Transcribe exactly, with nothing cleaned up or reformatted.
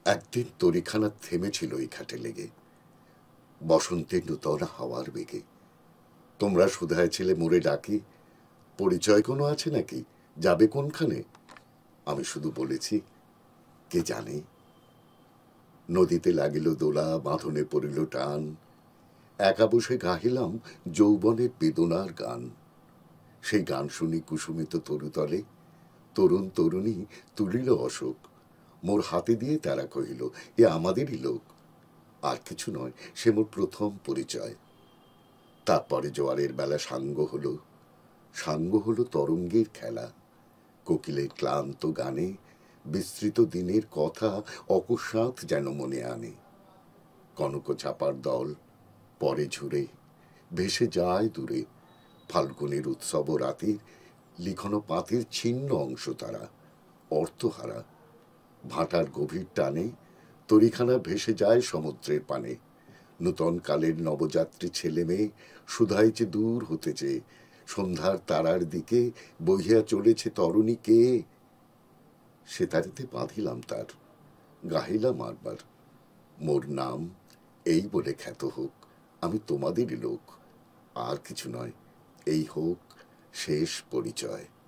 একদিন তরিখানা থেমেছিল এই ঘাটে লেগে, বসন্তের নূতন হাওয়ার বেগে। তোমরা শুধায় ছিলে মোরে ডাকি, পরিচয় কোনো আছে নাকি, যাবে কোনখানে? আমি শুধু বলেছি, কে জানে। নদীতে লাগিল দোলা, বাঁধনে পড়িল টান, একা বসে গাহিলাম যৌবনের বেদনার গান। সেই গান শুনি কুসুমিত তরুতলে, তরুণ তরুণী তুলিল অশোক। মোর হাতে দিয়ে তারা কহিল, এ আমাদেরই লোক। আর কিছু নয়, সে মোর প্রথম পরিচয়। তারপরে জোয়ারের বেলা সাঙ্গ হলো, সাঙ্গ হলো তরঙ্গের খেলা। কোকিলের ক্লান্ত গানে বিস্তৃত দিনের কথা অকস্মাৎ যেন মনে আনে। কনক চাপার দল পরে ঝুরে ভেসে যায় দূরে, ফাল্গুনের উৎসব রাতের লিখন পাতের ছিন্ন অংশ তারা, অর্থহারা। ভাটার গভীর টানে তরিখানা ভেসে যায় সমুদ্রের পানে। নূতন কালের নবযাত্রী ছেলে মেয়ে শুধাইছে দূর হতেছে, সন্ধ্যার তারার দিকে বহিয়া চলেছে তরুণী কে। সে তারিতে বাঁধিলাম তার, গাহিলাম আরবার, মোর নাম এই বলে খ্যাত হোক, আমি তোমাদেরই লোক। আর কিছু নয়, এই হোক শেষ পরিচয়।